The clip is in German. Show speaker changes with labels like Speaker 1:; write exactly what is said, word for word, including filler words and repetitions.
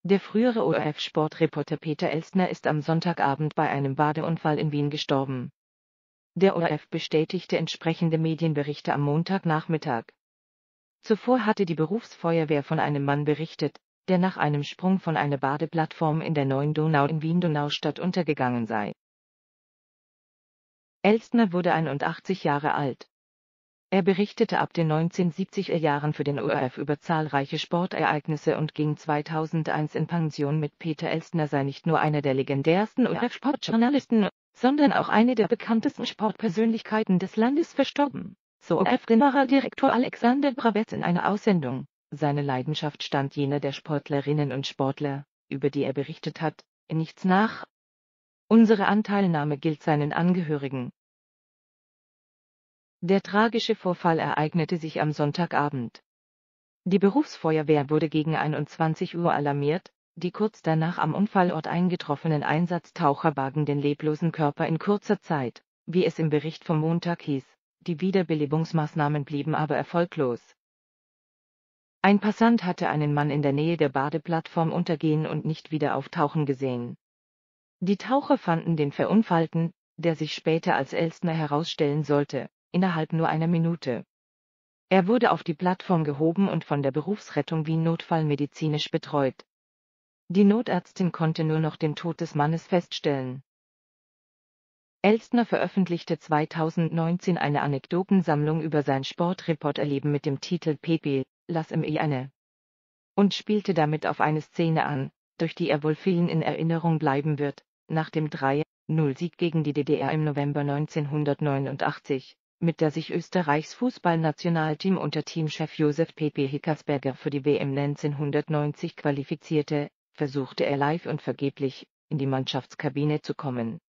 Speaker 1: Der frühere O R F-Sportreporter Peter Elstner ist am Sonntagabend bei einem Badeunfall in Wien gestorben. Der O R F bestätigte entsprechende Medienberichte am Montagnachmittag. Zuvor hatte die Berufsfeuerwehr von einem Mann berichtet, der nach einem Sprung von einer Badeplattform in der Neuen Donau in Wien-Donaustadt untergegangen sei. Elstner wurde einundachtzig Jahre alt. Er berichtete ab den neunzehnhundertsiebziger Jahren für den O R F über zahlreiche Sportereignisse und ging zweitausendeins in Pension mit. Peter Elstner sei nicht nur einer der legendärsten O R F-Sportjournalisten, sondern auch eine der bekanntesten Sportpersönlichkeiten des Landes verstorben, so O R F-Generaldirektor Alexander Bravets in einer Aussendung. Seine Leidenschaft stand jener der Sportlerinnen und Sportler, über die er berichtet hat, in nichts nach. Unsere Anteilnahme gilt seinen Angehörigen. Der tragische Vorfall ereignete sich am Sonntagabend. Die Berufsfeuerwehr wurde gegen einundzwanzig Uhr alarmiert, die kurz danach am Unfallort eingetroffenen Einsatztaucher bargen den leblosen Körper in kurzer Zeit, wie es im Bericht vom Montag hieß. Die Wiederbelebungsmaßnahmen blieben aber erfolglos. Ein Passant hatte einen Mann in der Nähe der Badeplattform untergehen und nicht wieder auftauchen gesehen. Die Taucher fanden den Verunfallten, der sich später als Elstner herausstellen sollte, innerhalb nur einer Minute. Er wurde auf die Plattform gehoben und von der Berufsrettung Wien notfallmedizinisch betreut. Die Notärztin konnte nur noch den Tod des Mannes feststellen. Elstner veröffentlichte zweitausendneunzehn eine Anekdotensammlung über sein Sportreporterleben mit dem Titel Pepe, lass ihm eine und spielte damit auf eine Szene an, durch die er wohl vielen in Erinnerung bleiben wird, nach dem drei null Sieg gegen die D D R im November neunzehnhundertneunundachtzig. Mit der sich Österreichs Fußballnationalteam unter Teamchef Josef Pepe Hickersberger für die W M neunzehnhundertneunzig qualifizierte, versuchte er live und vergeblich, in die Mannschaftskabine zu kommen.